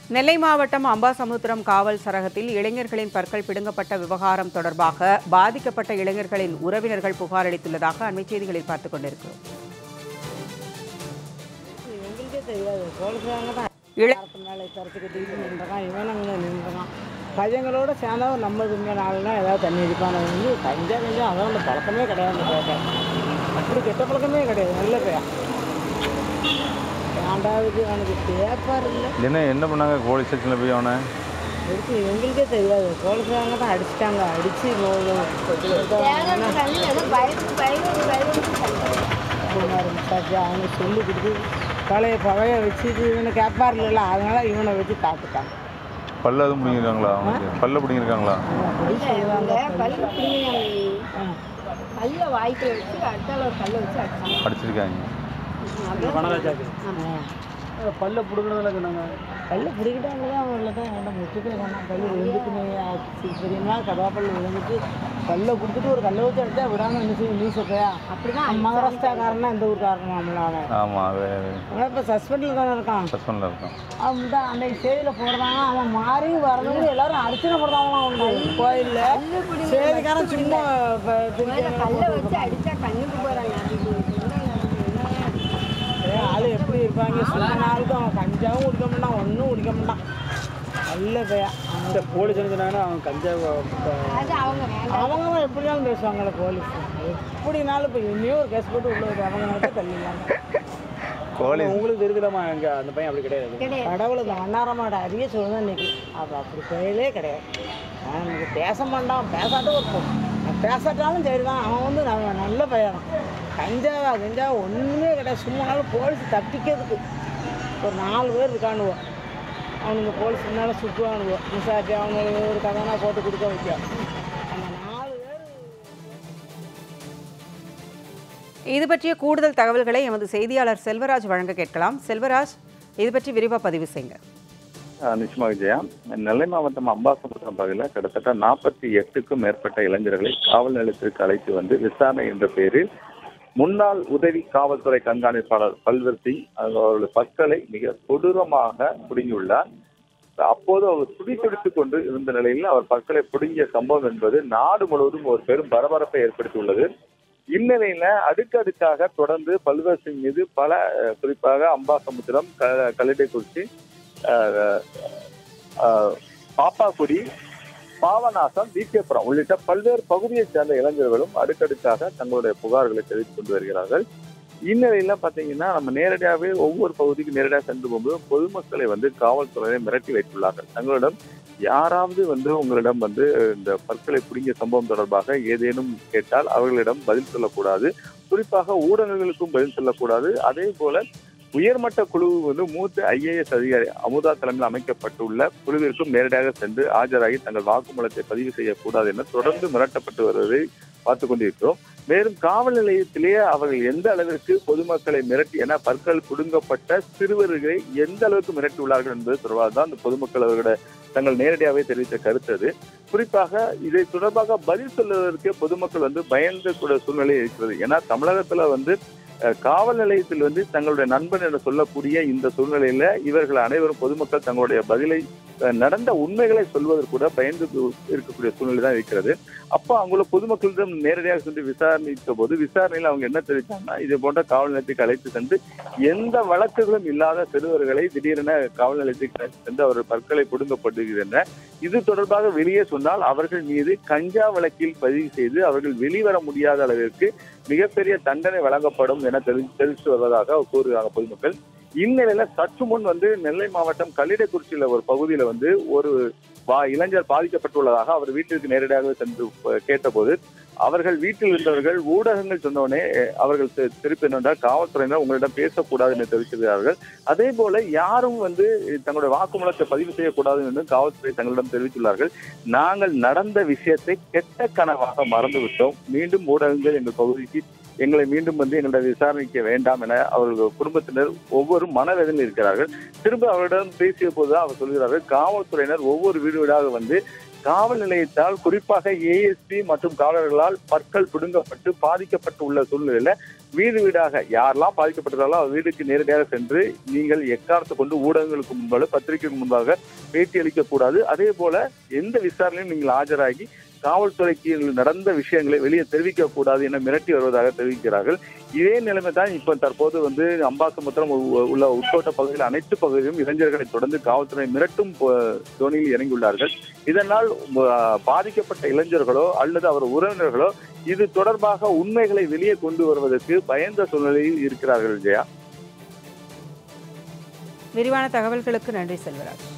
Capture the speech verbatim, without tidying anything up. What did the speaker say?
நெல்லை மாவட்டம் அம்பாசமுத்திரம் காவல் சரகத்தில் இளைஞர்களின் பற்கள் பிடுங்கப்பட்ட விவகாரம் தொடர்பாக பாதிக்கப்பட்ட இளைஞர்களின் உறவினர்கள் புகார் அளித்துள்ளதாக அண்மைச் செய்திகளில் பார்த்துக் கொண்டிருக்கிறோம். பையங்களோட சேர்ந்தவன் நம்ம நாளுனா ஏதாவது தண்ணி அடிப்பான வந்து கஞ்சா கஞ்சா அதான் அந்த பழக்கமே கிடையாது. கேட்டேன் அப்படி கெட்ட பழக்கமே கிடையாது. நல்ல பையன் ஆண்டாவது அவனுக்கு பேப்பர் இல்லை. என்ன என்ன பண்ணாங்க போலீஸ் ஸ்டேஷனில் போய் அவனை எடுத்து எங்களுக்கே தெரியாது. போலீஸ்காரங்க தான் அடிச்சிட்டாங்க. அடித்து அவங்க சொல்லி கொடுத்து பழைய பழைய வச்சுட்டு இவனை கேட்பார் இல்லைல்ல, அதனால இவனை வச்சு தாக்குட்டாங்க. பல்ல எதுவும் பிடிங்கிருக்காங்களா? அவனுக்கு பல்ல பிடிங்கிருக்காங்களா? கல்ல வாய்க்கு வச்சு அடுத்தால ஒரு கல்லை வச்சு அடிச்சாங்க அடிச்சிருக்காங்க. பல்ல பிடுக்கிறதுல சொன்னாங்க. பல்ல பிடிக்கிட்டாங்க தான் அவங்கள தான் என்ன முச்சுட்டு சொன்னாங்க. பல்லு விழுந்துட்டுமே சரிங்களா கதாப்பல் விழுந்துட்டு கல்லை கொடுத்துட்டு ஒரு கல்லை வச்சு அடிச்சா விடாமல் என்ன செய்யும் நியூஸ் அப்பையா அப்படிதான். மகாராஷ்டிராக்காரனா இந்த ஊர் காரணம் நம்மளால. ஆமாம், அது இப்போ சஸ்பெண்டில் தானே இருக்கான். சஸ்பெண்டில் இருக்கான். அவன் தான் அன்றைக்கு செய்தியில் போடுறாங்க. அவன் மாறி வரவங்க எல்லாரும் அடிச்சுன போடுறாங்களாம் அவங்க கோயிலில். செய்திக்காரன் சும்மா கல்லை வச்சு அடிச்சா கண்ணுக்கு போகிறாங்க. ஆளு எப்படி இருப்பாங்க? சொன்ன நாளுக்கு அவன் கஞ்சாவும் குடிக்க மாட்டான், ஒன்றும் குடிக்க மாட்டான். நல்ல பையன். அந்த போலீஸ் சொன்னாங்கன்னா அவன் கஞ்சா அவங்க எப்படினாலும் பேசுவாங்கல்ல போலீஸ். எப்படினாலும் இப்போ இன்னையும் ஒரு கேஸ் போட்டு உள்ள அவங்க தள்ளிடலாங்க. போலீஸ் உங்களுக்கு தெரிஞ்சுலாமா? எங்க அந்த பையன் அப்படி கிடையாது. கடவுள் இந்த அண்ணாரமாட்ட அறிய சொல்லுதான் இன்னைக்கு. அப்போ அப்படி செயலே கிடையாது. எனக்கு பேச மாட்டான், பேசாட்டும் ஒரு பேசாட்டாலும் சரிதான். அவன் வந்து நான் நல்ல பையன். கஞ்சாவா கஞ்சா ஒன்றுமே கிடையாது. சும்மானாலும் போலீஸ் தப்பிக்கிறதுக்கு ஒரு நாலு பேர் இருக்கானுவோம். அவனுங்க போலீஸ் முன்னால் சுற்றுவானுவோம். விசாரிச்சு அவங்க ஒரு கதனா போட்டு கொடுக்க வைக்க அந்த நாலு பேர். இது பற்றிய கூடுதல் தகவல்களை எமது செய்தியாளர் செல்வராஜ் வழங்க கேட்கலாம். செல்வராஜ், இது பற்றி விரிவாக பதிவு செய்யுங்க. நிச்சயமாக விஜயா. நெல்லை மாவட்டம் அம்பாசமுத்திரம் பகுதியில் கிட்டத்தட்ட நாற்பத்தி எட்டுக்கும் மேற்பட்ட இளைஞர்களை காவல் நிலையத்திற்கு அழைத்து வந்து விசாரணை என்ற பெயரில் முன்னாள் உதவி காவல்துறை கண்காணிப்பாளர் பல்வர் சிங் அவருடைய பற்களை மிக கொடூரமாக பிடுங்கியுள்ளார். அப்போது அவர் துடித்துடித்துக் கொண்டு இருந்த நிலையில் அவர் பற்களை பிடுங்கிய சம்பவம் என்பது நாடு முழுவதும் ஒரு பெரும் பரபரப்பை ஏற்படுத்தியுள்ளது. இந்நிலையில அடுக்கடுக்காக தொடர்ந்து பல்வர் சிங் மீது பல, குறிப்பாக அம்பாசமுத்திரம், கல்லிடைக்குறிச்சி, பாப்பாக்குடி, பாவநாசம், விகேபுரம் உள்ளிட்ட பல்வேறு பகுதியைச் சேர்ந்த இளைஞர்களும் அடுக்கடுக்காக தங்களுடைய புகார்களை தெரிவித்துக் கொண்டு வருகிறார்கள். இந்நிலையில பாத்தீங்கன்னா நம்ம நேரடியாகவே ஒவ்வொரு பகுதிக்கு நேரடியாக சென்று போகும்போது பொதுமக்களை வந்து காவல்துறையை மிரட்டி வைத்துள்ளார்கள். தங்களிடம் யாராவது வந்து உங்களிடம் வந்து இந்த பற்களை பிடுங்கிய சம்பவம் தொடர்பாக ஏதேனும் கேட்டால் அவர்களிடம் பதில் சொல்லக்கூடாது. குறிப்பாக ஊடகங்களுக்கும் பதில் சொல்லக்கூடாது. அதே போல உயர்மட்ட குழு வந்து மூத்த ஐஏஎஸ் அதிகாரி அமுதா தலைமையில் அமைக்கப்பட்டுள்ள குழுவிற்கும் நேரடியாக சென்று ஆஜராகி தங்கள் வாக்குமூலத்தை பதிவு செய்யக்கூடாது என தொடர்ந்து மிரட்டப்பட்டு வருவதை பார்த்துக் கொண்டிருக்கிறோம். மேலும் காவல் நிலையத்திலேயே அவர்கள் எந்த அளவிற்கு பொதுமக்களை மிரட்டி என பற்கள் பிடுங்கப்பட்ட சிறுவர்களை எந்த அளவுக்கு மிரட்டி உள்ளார்கள் என்பது தொடர்பாக தான் அந்த பொதுமக்கள் அவர்களோட தங்கள் நேரடியாகவே தெரிவித்த கருத்து. குறிப்பாக இதை தொடர்பாக பதில் சொல்வதற்கு பொதுமக்கள் வந்து பயந்த கூட சூழ்நிலை இருக்கிறது. ஏன்னா தமிழகத்துல வந்து காவல் நிலையத்தில் வந்து தங்களுடைய நண்பன் என சொல்லக்கூடிய இந்த சூழ்நிலையில இவர்கள் அனைவரும் பொதுமக்கள் தங்களுடைய பதிலை நடந்த உண்மைகளை சொல்வதற்கு கூட பயந்து இருக்கக்கூடிய சூழ்நிலை தான் இருக்கிறது. அப்போ அங்குள்ள பொதுமக்களிடம் நேரடியாக சென்று விசாரணித்த போது விசாரணையில் அவங்க என்ன தெரிவித்தாங்கன்னா, இது போன்ற காவல் நிலையத்துக்கு அழைத்து சென்று எந்த வழக்குகளும் இல்லாத சிறுவர்களை திடீரென காவல் நிலையத்துக்கு அழைத்து சென்று அவர்கள் பற்களை பிடுங்கப்படுகின்றன. இது தொடர்பாக வெளியே சொன்னால் அவர்கள் மீது கஞ்சா வழக்கில் பதிவு செய்து அவர்கள் வெளிவர முடியாத அளவிற்கு மிகப்பெரிய தண்டனை வழங்கப்படும் என தெரிவித்து வருவதாக கூறுகிறாங்க பொதுமக்கள். இந்நிலையில சற்று முன் வந்து நெல்லை மாவட்டம் கல்லிடைக்குறிச்சியில ஒரு பகுதியில வந்து ஒரு இளைஞர் பாதிக்கப்பட்டுள்ளதாக அவர் வீட்டிற்கு நேரடியாக சென்று கேட்டபோது அவர்கள் வீட்டில் இருந்தவர்கள் ஊடகங்கள் சொன்னோடனே அவர்கள் திருப்பி என்னென்றால் காவல்துறையினர் உங்களிடம் பேசக்கூடாது என்று தெரிவித்திருக்கிறார்கள். அதே போல யாரும் வந்து தங்களுடைய வாக்குமூலத்தை பதிவு செய்யக்கூடாது என்று காவல்துறை தங்களிடம் தெரிவித்துள்ளார்கள். நாங்கள் நடந்த விஷயத்தை கெட்ட கனவாக மறந்துவிட்டோம். மீண்டும் ஊடகங்கள் எங்கள் பகுதிக்கு எங்களை மீண்டும் வந்து எங்களிடம் விசாரணைக்க வேண்டாம் என அவர்கள் குடும்பத்தினர் ஒவ்வொரு மனவேதனையில் இருக்கிறார்கள். திரும்ப அவரிடம் பேசிய போதுதான் அவர் சொல்கிறார்கள், காவல்துறையினர் ஒவ்வொரு வீடு வீடாக வந்து காவல் நிலையத்தால் குறிப்பாக ஏஎஸ்பி மற்றும் காவலர்களால் பற்கள் பிடுங்கப்பட்டு பாதிக்கப்பட்டு உள்ள சூழ்நிலையில வீடு வீடாக யாரெல்லாம் பாதிக்கப்பட்டிருந்தாலும் அவர் வீடுக்கு நேரடியாக சென்று நீங்கள் எக்காரணத்தை கொண்டு ஊடகங்களுக்கு முன்பாக பத்திரிகைக்கு முன்பாக பேட்டி அளிக்க கூடாது. அதே போல எந்த விசாரணையும் நீங்கள் ஆஜராகி காவல்துறைக்கு நடந்த விஷயங்களை வெளியே தெரிவிக்க கூடாது என மிரட்டி வருவதாக தெரிவிக்கிறார்கள். இதே நிலைமை தான் இப்ப தற்போது வந்து அம்பாசமுத்திரம் உள்ள உட்கோட்ட பகுதியில் அனைத்து பகுதியிலும் இளைஞர்களை தொடர்ந்து காவல்துறை மிரட்டும் தோணியில் இறங்கியுள்ளார்கள். இதனால் பாதிக்கப்பட்ட இளைஞர்களோ அல்லது அவர் உறவினர்களோ இது தொடர்பாக உண்மைகளை வெளியே கொண்டு வருவதற்கு பயந்த சூழ்நிலையில் இருக்கிறார்கள். ஜெயா, விரிவான தகவல்களுக்கு நன்றி செல்வராஜ்.